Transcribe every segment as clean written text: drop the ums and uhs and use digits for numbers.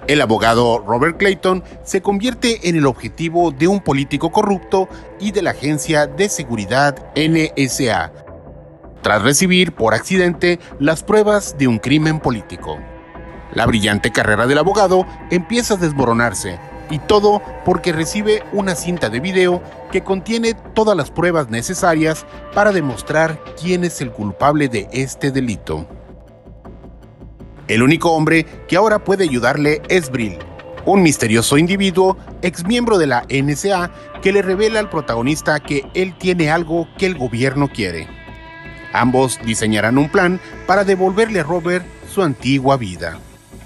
El abogado Robert Clayton se convierte en el objetivo de un político corrupto y de la agencia de seguridad NSA, tras recibir por accidente las pruebas de un crimen político. La brillante carrera del abogado empieza a desmoronarse, y todo porque recibe una cinta de video que contiene todas las pruebas necesarias para demostrar quién es el culpable de este delito. El único hombre que ahora puede ayudarle es Brill, un misterioso individuo, exmiembro de la NSA, que le revela al protagonista que él tiene algo que el gobierno quiere. Ambos diseñarán un plan para devolverle a Robert su antigua vida.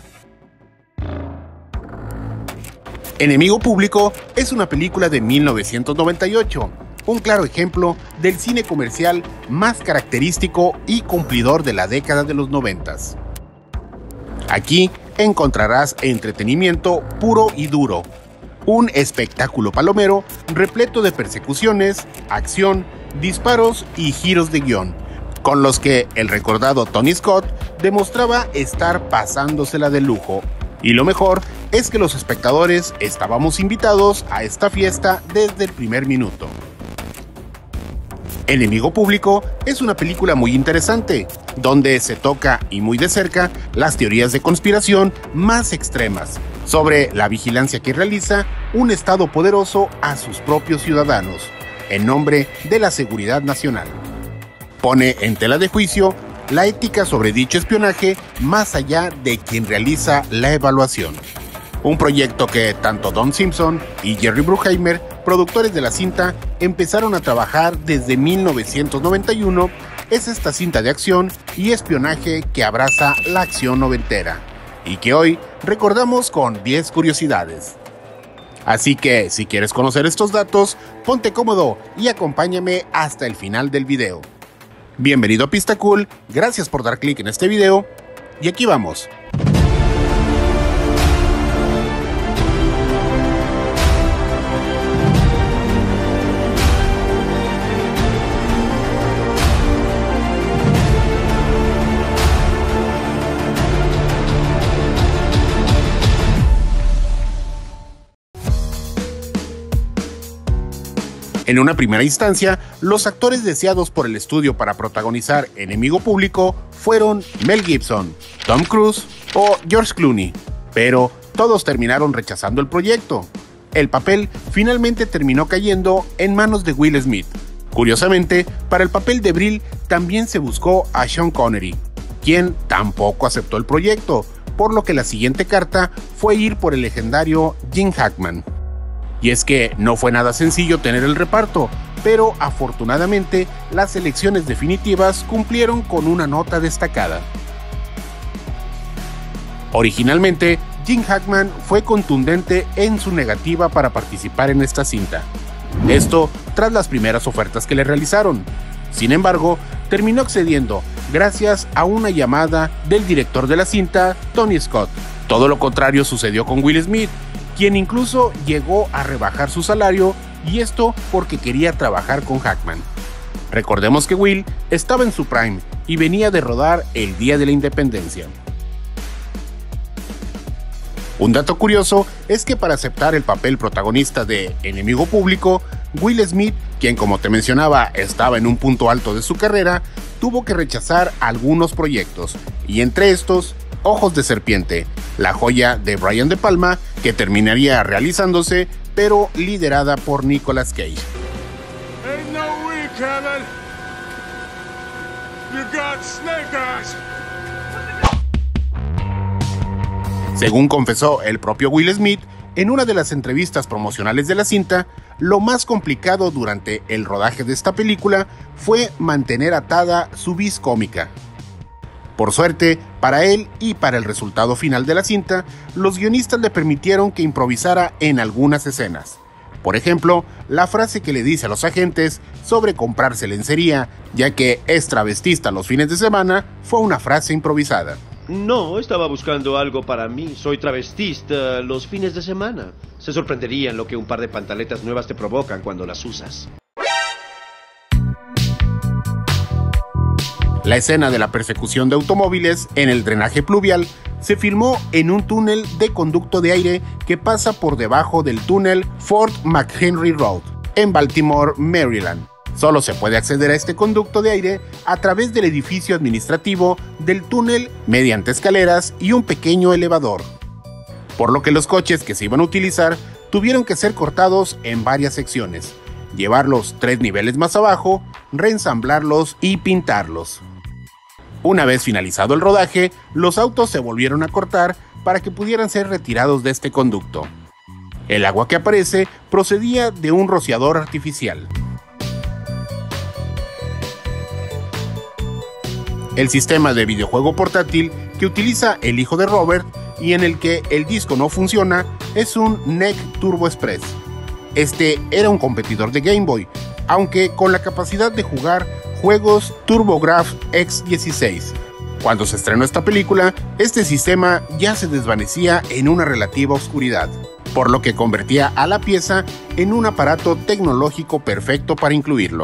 Enemigo Público es una película de 1998, un claro ejemplo del cine comercial más característico y cumplidor de la década de los 90. Aquí encontrarás entretenimiento puro y duro, un espectáculo palomero repleto de persecuciones, acción, disparos y giros de guión, con los que el recordado Tony Scott demostraba estar pasándosela de lujo. Y lo mejor es que los espectadores estábamos invitados a esta fiesta desde el primer minuto. Enemigo Público es una película muy interesante, donde se toca y muy de cerca las teorías de conspiración más extremas sobre la vigilancia que realiza un Estado poderoso a sus propios ciudadanos, en nombre de la seguridad nacional. Pone en tela de juicio la ética sobre dicho espionaje más allá de quien realiza la evaluación. Un proyecto que tanto Don Simpson y Jerry Bruckheimer, productores de la cinta, empezaron a trabajar desde 1991, es esta cinta de acción y espionaje que abraza la acción noventera y que hoy recordamos con 10 curiosidades. Así que, si quieres conocer estos datos, ponte cómodo y acompáñame hasta el final del video. Bienvenido a Pista Cool, gracias por dar clic en este video, y aquí vamos. En una primera instancia, los actores deseados por el estudio para protagonizar Enemigo Público fueron Mel Gibson, Tom Cruise o George Clooney, pero todos terminaron rechazando el proyecto. El papel finalmente terminó cayendo en manos de Will Smith. Curiosamente, para el papel de Brill también se buscó a Sean Connery, quien tampoco aceptó el proyecto, por lo que la siguiente carta fue ir por el legendario Gene Hackman. Y es que no fue nada sencillo tener el reparto, pero afortunadamente las elecciones definitivas cumplieron con una nota destacada. Originalmente, Gene Hackman fue contundente en su negativa para participar en esta cinta. Esto tras las primeras ofertas que le realizaron. Sin embargo, terminó accediendo gracias a una llamada del director de la cinta, Tony Scott. Todo lo contrario sucedió con Will Smith, quien incluso llegó a rebajar su salario, y esto porque quería trabajar con Hackman. Recordemos que Will estaba en su prime y venía de rodar El Día de la Independencia. Un dato curioso es que para aceptar el papel protagonista de Enemigo Público, Will Smith, quien como te mencionaba estaba en un punto alto de su carrera, tuvo que rechazar algunos proyectos, y entre estos, Ojos de Serpiente, la joya de Brian De Palma, que terminaría realizándose, pero liderada por Nicolas Cage. Ain't no way, Kevin. You got snake eyes. Según confesó el propio Will Smith, en una de las entrevistas promocionales de la cinta, lo más complicado durante el rodaje de esta película fue mantener atada su vis cómica. Por suerte, para él y para el resultado final de la cinta, los guionistas le permitieron que improvisara en algunas escenas. Por ejemplo, la frase que le dice a los agentes sobre comprarse lencería, ya que es travestista los fines de semana, fue una frase improvisada. No, estaba buscando algo para mí. Soy travestista los fines de semana. Se sorprenderían lo que un par de pantaletas nuevas te provocan cuando las usas. La escena de la persecución de automóviles en el drenaje pluvial se filmó en un túnel de conducto de aire que pasa por debajo del túnel Fort McHenry Road, en Baltimore, Maryland. Solo se puede acceder a este conducto de aire a través del edificio administrativo del túnel mediante escaleras y un pequeño elevador, por lo que los coches que se iban a utilizar tuvieron que ser cortados en varias secciones, llevarlos 3 niveles más abajo, reensamblarlos y pintarlos. Una vez finalizado el rodaje, los autos se volvieron a cortar para que pudieran ser retirados de este conducto. El agua que aparece procedía de un rociador artificial. El sistema de videojuego portátil que utiliza el hijo de Robert y en el que el disco no funciona es un NEC Turbo Express. Este era un competidor de Game Boy, aunque con la capacidad de jugar juegos TurboGrafx X16. Cuando se estrenó esta película, este sistema ya se desvanecía en una relativa oscuridad, por lo que convertía a la pieza en un aparato tecnológico perfecto para incluirlo.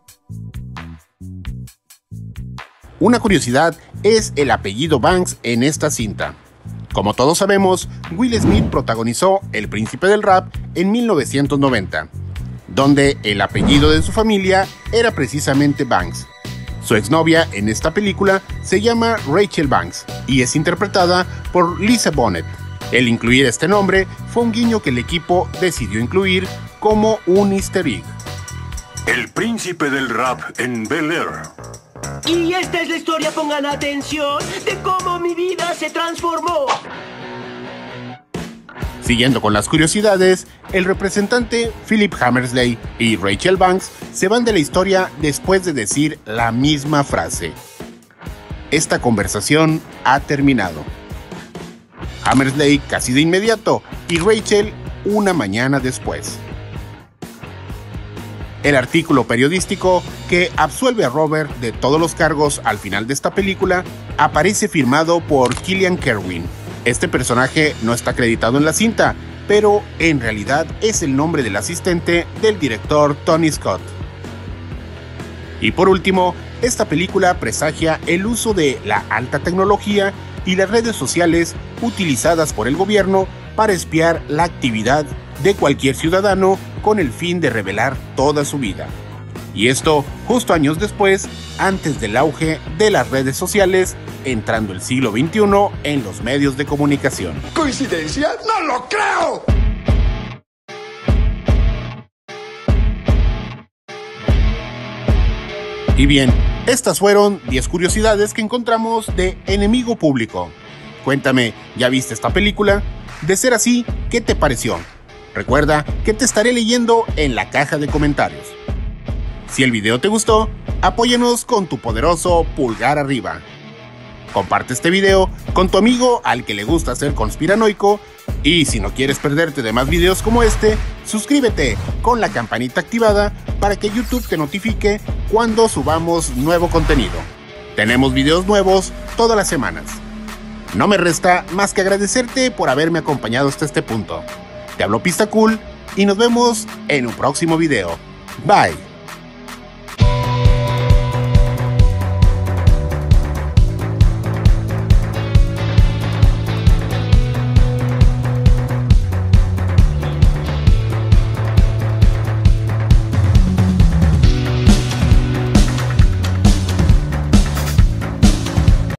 Una curiosidad es el apellido Banks en esta cinta. Como todos sabemos, Will Smith protagonizó El Príncipe del Rap en 1990, donde el apellido de su familia era precisamente Banks. Su exnovia en esta película se llama Rachel Banks y es interpretada por Lisa Bonet. El incluir este nombre fue un guiño que el equipo decidió incluir como un easter egg. El Príncipe del Rap en Bel Air. Y esta es la historia, pongan atención, de cómo mi vida se transformó. Siguiendo con las curiosidades, el representante Philip Hammersley y Rachel Banks se van de la historia después de decir la misma frase. Esta conversación ha terminado. Hammersley casi de inmediato y Rachel una mañana después. El artículo periodístico que absuelve a Robert de todos los cargos al final de esta película aparece firmado por Killian Kerwin. Este personaje no está acreditado en la cinta, pero en realidad es el nombre del asistente del director Tony Scott. Y por último, esta película presagia el uso de la alta tecnología y las redes sociales utilizadas por el gobierno para espiar la actividad de cualquier ciudadano con el fin de revelar toda su vida. Y esto justo años después, antes del auge de las redes sociales, entrando el siglo XXI en los medios de comunicación. ¿Coincidencia? ¡No lo creo! Y bien, estas fueron 10 curiosidades que encontramos de Enemigo Público. Cuéntame, ¿ya viste esta película? De ser así, ¿qué te pareció? Recuerda que te estaré leyendo en la caja de comentarios. Si el video te gustó, apóyanos con tu poderoso pulgar arriba. Comparte este video con tu amigo al que le gusta ser conspiranoico y si no quieres perderte de más videos como este, suscríbete con la campanita activada para que YouTube te notifique cuando subamos nuevo contenido. Tenemos videos nuevos todas las semanas. No me resta más que agradecerte por haberme acompañado hasta este punto. Te habló Pista Cool y nos vemos en un próximo video. Bye.